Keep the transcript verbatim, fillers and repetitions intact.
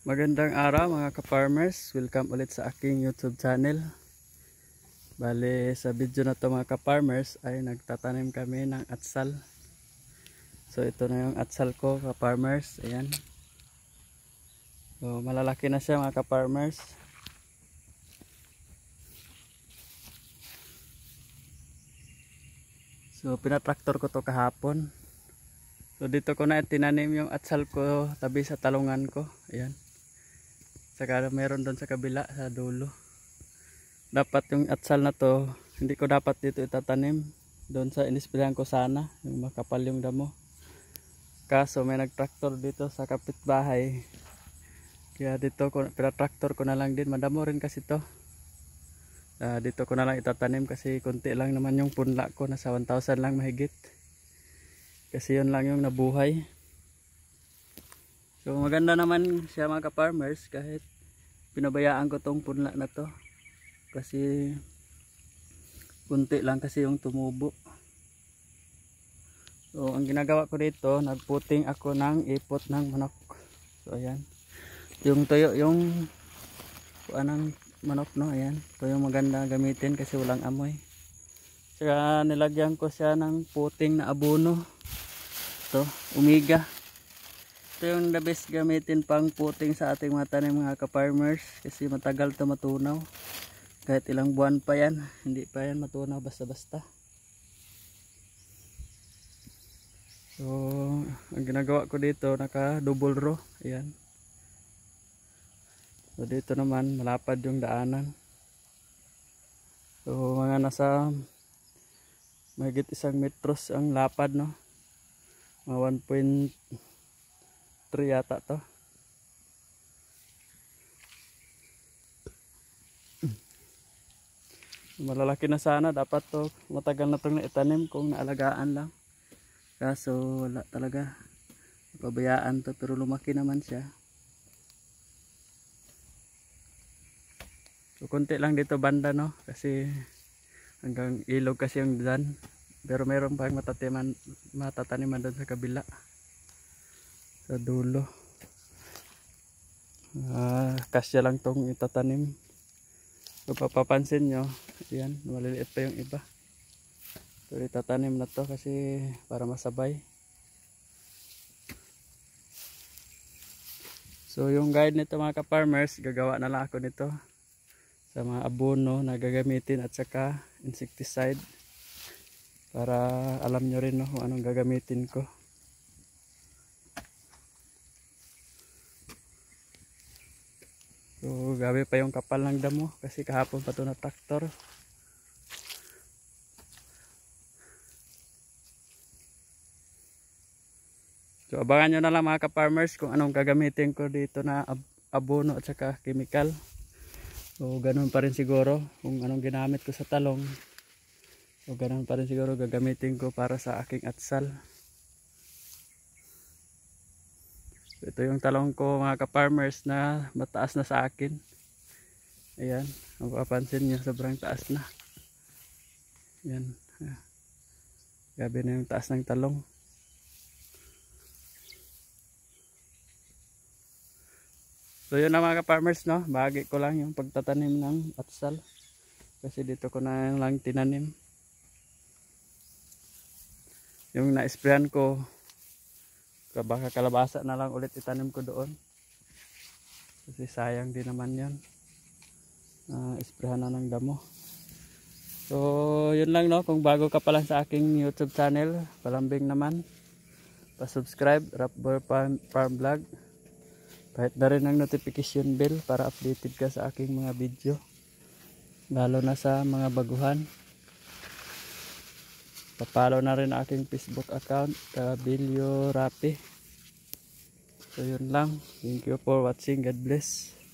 Magandang araw mga ka-farmers, welcome ulit sa aking YouTube channel. Bale sa video na to mga ka-farmers ay nagtatanim kami ng atsal. So ito na yung atsal ko ka-farmers, ayan. So malalaki na siya mga ka-farmers. So pinatraktor ko to kahapon. So dito ko na tinanim yung atsal ko tabi sa talungan ko, ayan. Saka meron doon sa kabila sa dulo. Dapat yung atsal na to, hindi ko dapat dito itatanim. Doon sa inisprayan ko sana, yung makapal yung damo. Kaso may nagtraktor dito sa kapitbahay. Kaya dito ko, pinatraktor ko na lang din. Madamo rin kasi to. Uh, dito ko na lang itatanim kasi konti lang naman yung punla ko. Nasa one thousand lang mahigit. Kasi yun lang yung nabuhay. So maganda naman siya mga ka-farmers kahit pinabayaan ko tong punla na to. Kasi kunti lang kasi yung tumubo. So ang ginagawa ko dito, nagputing ako ng ipot ng manok. So ayan. Yung tuyo, yung anong manok no, ayan. Ito yung maganda gamitin kasi walang amoy. Saka nilagyan ko siya ng puting na abono. Ito, Omega. Ito yung the best gamitin pang puting sa ating mga tanim mga ka-farmers kasi matagal ito matunaw. Kahit ilang buwan pa yan, hindi pa yan matunaw basta-basta. So, ang ginagawa ko dito, naka double row. Ayan. So, dito naman, malapad yung daanan. So, mga nasa mahigit isang metros ang lapad, no? Mga one point three yata to. Malalaki na sana, dapat to matagal na itong naitanim kung naalagaan lang. Kaso wala talaga, pabayaan to, pero lumaki naman siya. So konti lang dito banda no, kasi hanggang ilog kasi yung dyan. Pero meron pang matatiman, matataniman doon sa kabila, sa dulo. Ah, kasya lang tong itatanim. Kung papapansin nyo, ayan, maliliit pa yung iba. So itatanim na to kasi para masabay. So yung guide nito mga ka-farmers, gagawa na lang ako nito sa mga abono na gagamitin at saka insecticide. Para alam nyo rin no, kung anong gagamitin ko. So gabi pa yung kapal ng damo kasi kahapon pa ito na traktor. So abangan nyo na lang mga ka-farmers kung anong gagamitin ko dito na ab abono at saka chemical. So ganun pa rin siguro kung anong ginamit ko sa talong. So ganun pa rin siguro gagamitin ko para sa aking atsal. So, ito yung talong ko mga ka-farmers na mataas na sa akin. Ayan, mapapansin nyo sobrang taas na. Ayan. Gabi na yung taas ng talong. So yun na mga ka-farmers no, bahagi ko lang yung pagtatanim ng atsal. Kasi dito ko na lang tinanim. Yung na-sprayan ko, baka kalabasa na lang ulit itanim ko doon. Kasi sayang din naman yan. Uh, sprayan na ng damo. So yun lang no, kung bago ka pa lang sa aking YouTube channel, palambing naman. Pa-subscribe, Rapboy Farm, Farm Vlog. Kahit na rin ang notification bell para updated ka sa aking mga video. Lalo na sa mga baguhan. Papalo na rin aking Facebook account, Kabilio Rapi. So yun lang. Thank you for watching. God bless.